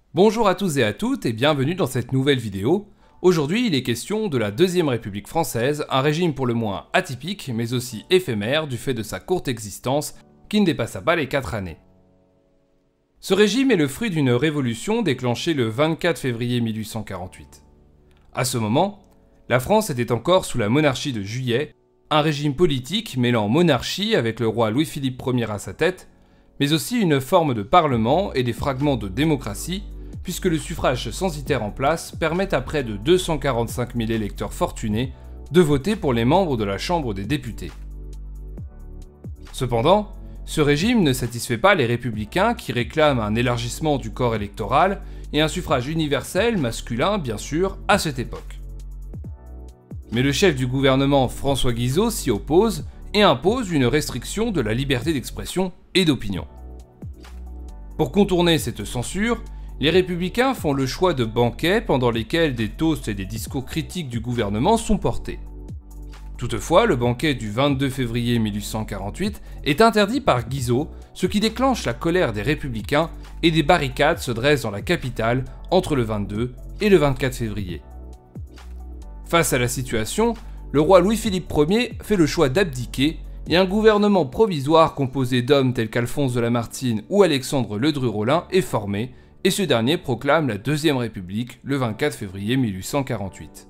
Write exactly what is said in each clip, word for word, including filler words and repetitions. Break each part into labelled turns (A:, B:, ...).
A: Bonjour à tous et à toutes et bienvenue dans cette nouvelle vidéo. Aujourd'hui, il est question de la Deuxième République française, un régime pour le moins atypique mais aussi éphémère du fait de sa courte existence qui ne dépassa pas les quatre années. Ce régime est le fruit d'une révolution déclenchée le vingt-quatre février mille huit cent quarante-huit. À ce moment, la France était encore sous la monarchie de Juillet, un régime politique mêlant monarchie avec le roi Louis-Philippe Premier à sa tête, mais aussi une forme de parlement et des fragments de démocratie, puisque le suffrage censitaire en place permet à près de deux cent quarante-cinq mille électeurs fortunés de voter pour les membres de la Chambre des députés. Cependant, ce régime ne satisfait pas les républicains qui réclament un élargissement du corps électoral et un suffrage universel masculin, bien sûr, à cette époque. Mais le chef du gouvernement François Guizot s'y oppose et impose une restriction de la liberté d'expression et d'opinion. Pour contourner cette censure, les républicains font le choix de banquets pendant lesquels des toasts et des discours critiques du gouvernement sont portés. Toutefois, le banquet du vingt-deux février mille huit cent quarante-huit est interdit par Guizot, ce qui déclenche la colère des républicains et des barricades se dressent dans la capitale entre le vingt-deux et le vingt-quatre février. Face à la situation, le roi Louis-Philippe Premier fait le choix d'abdiquer et un gouvernement provisoire composé d'hommes tels qu'Alphonse de Lamartine ou Alexandre Ledru-Rollin est formé, et ce dernier proclame la Deuxième République le vingt-quatre février mille huit cent quarante-huit.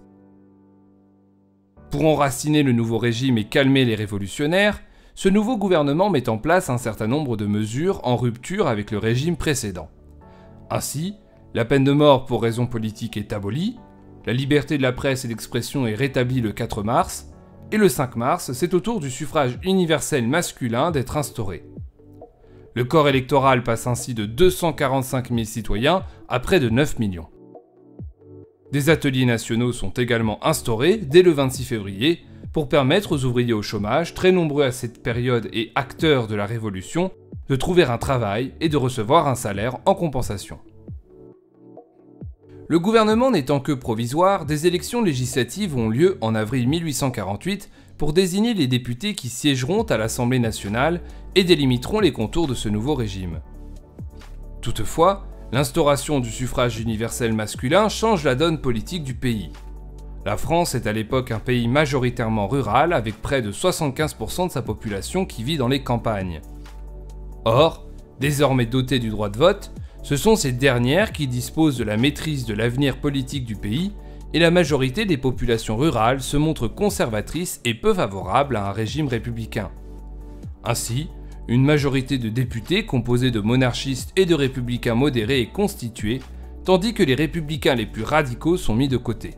A: Pour enraciner le nouveau régime et calmer les révolutionnaires, ce nouveau gouvernement met en place un certain nombre de mesures en rupture avec le régime précédent. Ainsi, la peine de mort pour raison politique est abolie, la liberté de la presse et d'expression est rétablie le quatre mars, et le cinq mars, c'est au tour du suffrage universel masculin d'être instauré. Le corps électoral passe ainsi de deux cent quarante-cinq mille citoyens à près de neuf millions. Des ateliers nationaux sont également instaurés dès le vingt-six février pour permettre aux ouvriers au chômage, très nombreux à cette période et acteurs de la Révolution, de trouver un travail et de recevoir un salaire en compensation. Le gouvernement n'étant que provisoire, des élections législatives ont lieu en avril mille huit cent quarante-huit pour désigner les députés qui siégeront à l'Assemblée nationale et délimiteront les contours de ce nouveau régime. Toutefois, l'instauration du suffrage universel masculin change la donne politique du pays. La France est à l'époque un pays majoritairement rural avec près de soixante-quinze pour cent de sa population qui vit dans les campagnes. Or, désormais dotées du droit de vote, ce sont ces dernières qui disposent de la maîtrise de l'avenir politique du pays et la majorité des populations rurales se montrent conservatrices et peu favorables à un régime républicain. Ainsi, une majorité de députés composée de monarchistes et de républicains modérés est constituée, tandis que les républicains les plus radicaux sont mis de côté.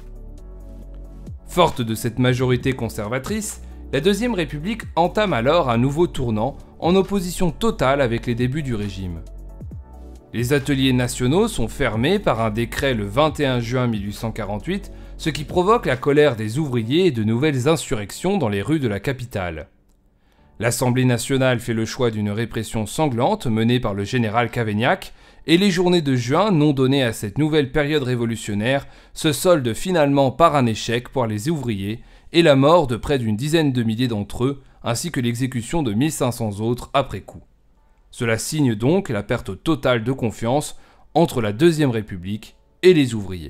A: Forte de cette majorité conservatrice, la Deuxième République entame alors un nouveau tournant en opposition totale avec les débuts du régime. Les ateliers nationaux sont fermés par un décret le vingt et un juin mille huit cent quarante-huit, ce qui provoque la colère des ouvriers et de nouvelles insurrections dans les rues de la capitale. L'Assemblée nationale fait le choix d'une répression sanglante menée par le général Cavaignac, et les journées de juin non données à cette nouvelle période révolutionnaire se soldent finalement par un échec pour les ouvriers et la mort de près d'une dizaine de milliers d'entre eux, ainsi que l'exécution de mille cinq cents autres après coup. Cela signe donc la perte totale de confiance entre la Deuxième République et les ouvriers.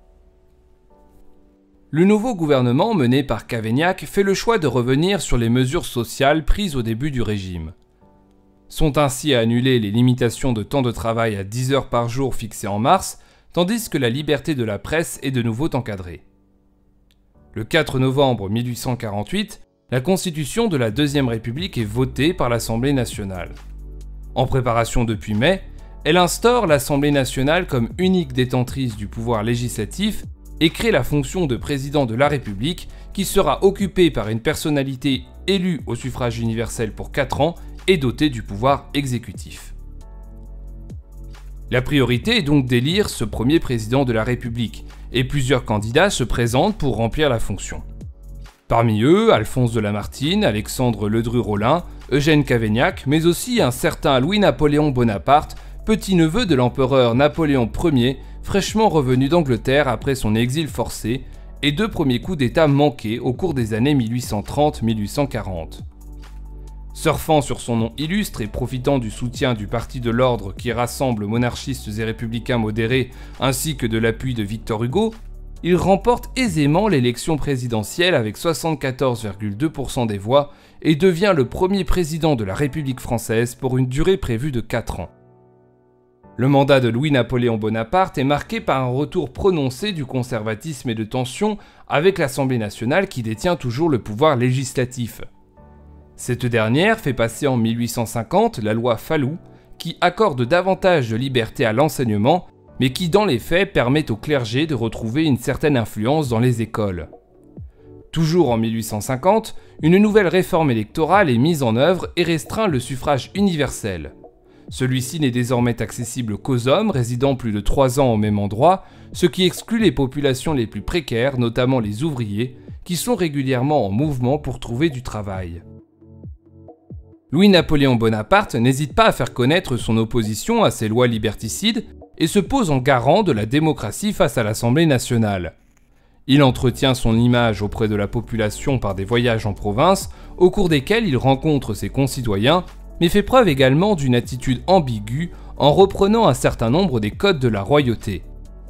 A: Le nouveau gouvernement mené par Cavaignac fait le choix de revenir sur les mesures sociales prises au début du régime. Sont ainsi annulées les limitations de temps de travail à dix heures par jour fixées en mars, tandis que la liberté de la presse est de nouveau encadrée. Le quatre novembre mille huit cent quarante-huit, la constitution de la Deuxième République est votée par l'Assemblée nationale. En préparation depuis mai, elle instaure l'Assemblée nationale comme unique détentrice du pouvoir législatif et crée la fonction de président de la République qui sera occupée par une personnalité élue au suffrage universel pour quatre ans et dotée du pouvoir exécutif. La priorité est donc d'élire ce premier président de la République, et plusieurs candidats se présentent pour remplir la fonction. Parmi eux, Alphonse de Lamartine, Alexandre Ledru-Rollin, Eugène Cavaignac, mais aussi un certain Louis-Napoléon Bonaparte, petit-neveu de l'empereur Napoléon Premier, fraîchement revenu d'Angleterre après son exil forcé, et deux premiers coups d'État manqués au cours des années mille huit cent trente à mille huit cent quarante. Surfant sur son nom illustre et profitant du soutien du Parti de l'Ordre qui rassemble monarchistes et républicains modérés ainsi que de l'appui de Victor Hugo, il remporte aisément l'élection présidentielle avec soixante-quatorze virgule deux pour cent des voix et devient le premier président de la République française pour une durée prévue de quatre ans. Le mandat de Louis-Napoléon Bonaparte est marqué par un retour prononcé du conservatisme et de tension avec l'Assemblée nationale qui détient toujours le pouvoir législatif. Cette dernière fait passer en mille huit cent cinquante la loi Fallou qui accorde davantage de liberté à l'enseignement mais qui dans les faits permet au clergé de retrouver une certaine influence dans les écoles. Toujours en mille huit cent cinquante, une nouvelle réforme électorale est mise en œuvre et restreint le suffrage universel. Celui-ci n'est désormais accessible qu'aux hommes résidant plus de trois ans au même endroit, ce qui exclut les populations les plus précaires, notamment les ouvriers, qui sont régulièrement en mouvement pour trouver du travail. Louis-Napoléon Bonaparte n'hésite pas à faire connaître son opposition à ces lois liberticides et se pose en garant de la démocratie face à l'Assemblée nationale. Il entretient son image auprès de la population par des voyages en province, au cours desquels il rencontre ses concitoyens, mais fait preuve également d'une attitude ambiguë en reprenant un certain nombre des codes de la royauté.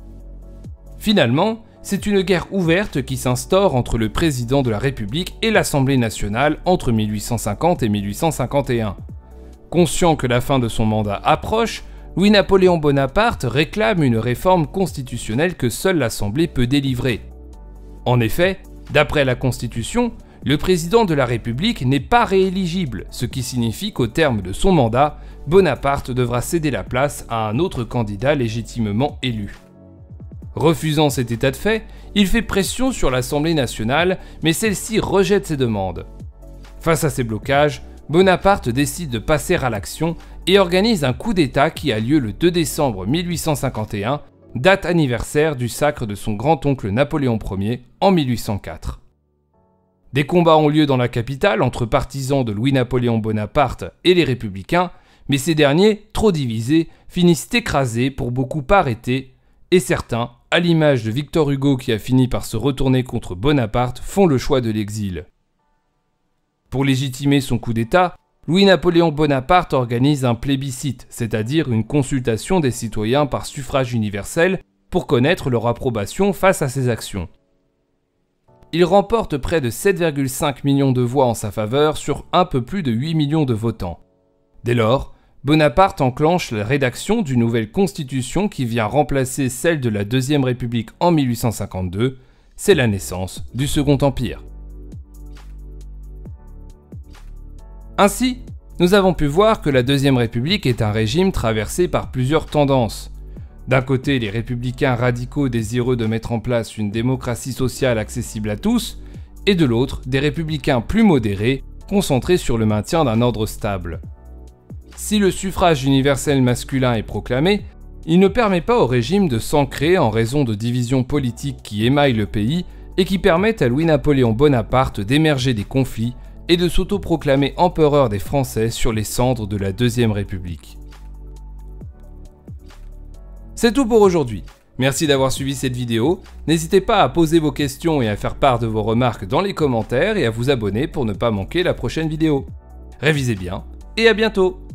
A: Finalement, c'est une guerre ouverte qui s'instaure entre le président de la République et l'Assemblée nationale entre mille huit cent cinquante et mille huit cent cinquante et un. Conscient que la fin de son mandat approche, Louis-Napoléon Bonaparte réclame une réforme constitutionnelle que seule l'Assemblée peut délivrer. En effet, d'après la Constitution, le président de la République n'est pas rééligible, ce qui signifie qu'au terme de son mandat, Bonaparte devra céder la place à un autre candidat légitimement élu. Refusant cet état de fait, il fait pression sur l'Assemblée nationale, mais celle-ci rejette ses demandes. Face à ces blocages, Bonaparte décide de passer à l'action et organise un coup d'État qui a lieu le deux décembre mille huit cent cinquante et un, date anniversaire du sacre de son grand-oncle Napoléon Ier en mille huit cent quatre. Des combats ont lieu dans la capitale entre partisans de Louis-Napoléon Bonaparte et les républicains, mais ces derniers, trop divisés, finissent écrasés pour beaucoup arrêtés, et certains, à l'image de Victor Hugo qui a fini par se retourner contre Bonaparte, font le choix de l'exil. Pour légitimer son coup d'État, Louis-Napoléon Bonaparte organise un plébiscite, c'est-à-dire une consultation des citoyens par suffrage universel pour connaître leur approbation face à ses actions. Il remporte près de sept virgule cinq millions de voix en sa faveur sur un peu plus de huit millions de votants. Dès lors, Bonaparte enclenche la rédaction d'une nouvelle constitution qui vient remplacer celle de la Deuxième République en mille huit cent cinquante-deux. C'est la naissance du Second Empire. Ainsi, nous avons pu voir que la Deuxième République est un régime traversé par plusieurs tendances. D'un côté, les républicains radicaux désireux de mettre en place une démocratie sociale accessible à tous, et de l'autre, des républicains plus modérés, concentrés sur le maintien d'un ordre stable. Si le suffrage universel masculin est proclamé, il ne permet pas au régime de s'ancrer en raison de divisions politiques qui émaillent le pays et qui permettent à Louis-Napoléon Bonaparte d'émerger des conflits et de s'autoproclamer empereur des Français sur les cendres de la Deuxième République. C'est tout pour aujourd'hui. Merci d'avoir suivi cette vidéo. N'hésitez pas à poser vos questions et à faire part de vos remarques dans les commentaires et à vous abonner pour ne pas manquer la prochaine vidéo. Révisez bien et à bientôt!